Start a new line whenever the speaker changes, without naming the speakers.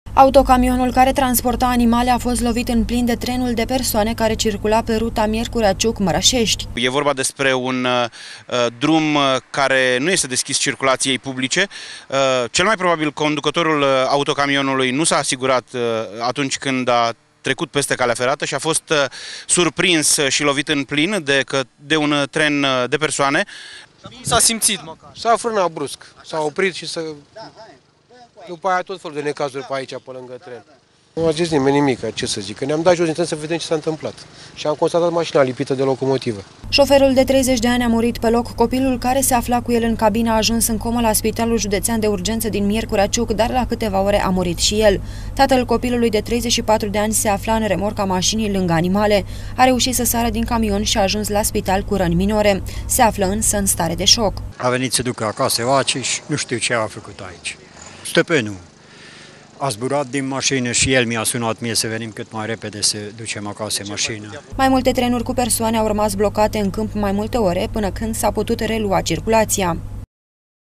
Autocamionul care transporta animale a fost lovit în plin de trenul de persoane care circula pe ruta Miercurea-Ciuc-Mărășești.
E vorba despre un drum care nu este deschis circulației publice. Cel mai probabil conducătorul autocamionului nu s-a asigurat atunci când a trecut peste calea ferată și a fost surprins și lovit în plin de un tren de persoane.
S-a simțit măcar.
S-a frânat brusc, s-a oprit și după aia tot felul de necazuri pe aici, pe lângă tren. Nu a zis nimeni nimic, ce să zic, că ne-am dat jos din tren să vedem ce s-a întâmplat. Și am constatat mașina lipită de locomotivă.
Șoferul de 30 de ani a murit pe loc, copilul care se afla cu el în cabină a ajuns în comă la Spitalul Județean de Urgență din Miercurea Ciuc, dar la câteva ore a murit și el. Tatăl copilului de 34 de ani se afla în remorca mașinii lângă animale. A reușit să sară din camion și a ajuns la spital cu răni minore. Se află însă în stare de șoc.
A venit să ducă acasă vaci și nu știu ce a făcut aici. Stăpânul a zburat din mașină și el mi-a sunat mie să venim cât mai repede să ducem acasă mașina.
Mai multe trenuri cu persoane au rămas blocate în câmp mai multe ore până când s-a putut relua circulația.